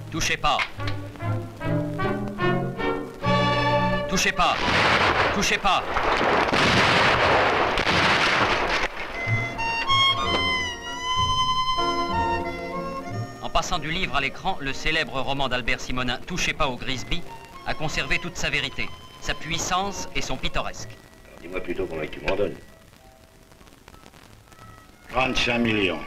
Touchez pas. Touchez pas. Touchez pas. En passant du livre à l'écran, le célèbre roman d'Albert Simonin, Touchez pas au Grisby, a conservé toute sa vérité, sa puissance et son pittoresque. Dis-moi plutôt combien tu m'en donnes. 35 millions.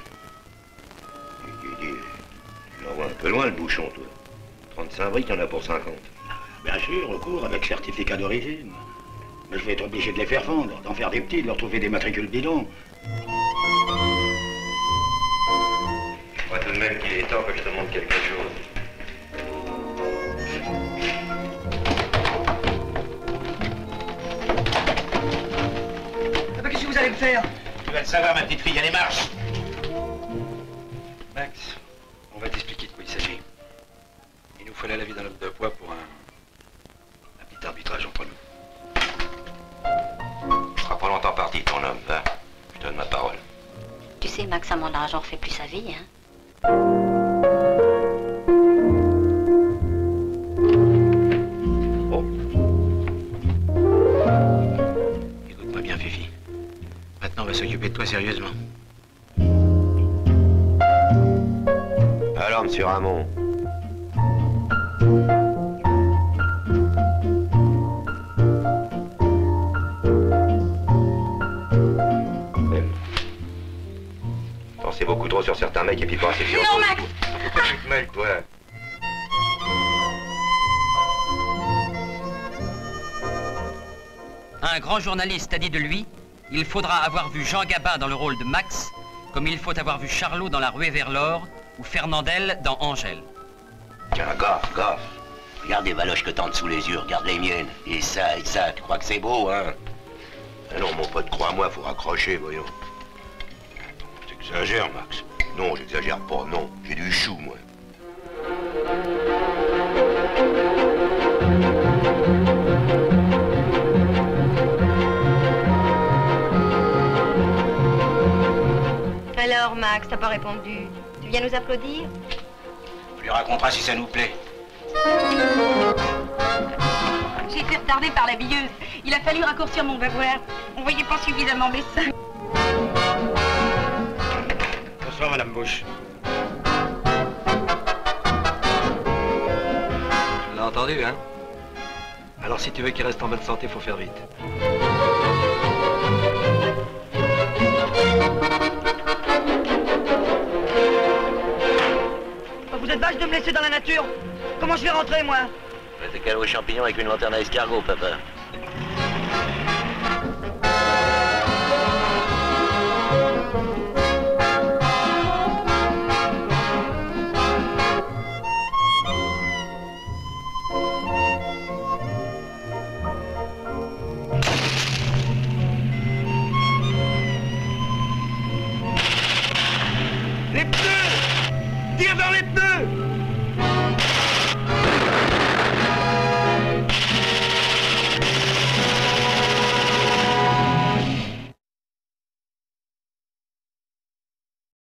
Tu l'envoies un peu loin le bouchon, toi. 35 briques, il y en a pour 50. Bien sûr, au cours, avec certificat d'origine. Mais je vais être obligé de les faire vendre, d'en faire des petits, de leur trouver des matricules bidons. Je crois tout de même qu'il est temps que je te montre quelque chose. Ah bah, qu'est-ce que vous allez me faire? Tu vas le savoir, ma petite fille, allez, marche. Max, on va t'expliquer de quoi il s'agit. Il nous fallait la vie d'un homme de poids pour un petit arbitrage entre nous. Tu seras pas longtemps parti, ton homme, va. Je te donne ma parole. Tu sais, Max, à mon âge, on refait plus sa vie, hein. Oh. Écoute-moi bien, Fifi. Maintenant, on va s'occuper de toi sérieusement. Alors, monsieur Ramon. Pensez beaucoup trop sur certains mecs et puis pas assez sur... Non, Max! Pourquoi tu te mêles, toi? Un grand journaliste a dit de lui, il faudra avoir vu Jean Gabin dans le rôle de Max, comme il faut avoir vu Charlot dans La Ruée vers l'or ou Fernandel dans Angèle. Tiens, gaffe, gaffe. Regarde les valoches que t'as en dessous les yeux, regarde les miennes. Et ça, tu crois que c'est beau, hein? Ah non, mon pote, crois-moi, faut raccrocher, voyons. T'exagères, Max. Non, j'exagère pas, non. J'ai du chou, moi. Alors, Max, t'as pas répondu. Tu viens nous applaudir? Tu lui raconteras si ça nous plaît. J'ai été retardée par la billeuse. Il a fallu raccourcir mon bavoir. On voyait pas suffisamment mes seins. Bonsoir, Madame Bush. Tu l'as entendu, hein? Alors, si tu veux qu'il reste en bonne santé, faut faire vite. Vous êtes vache de me laisser dans la nature. Comment je vais rentrer, moi? T'es calé aux champignons avec une lanterne à escargot, papa.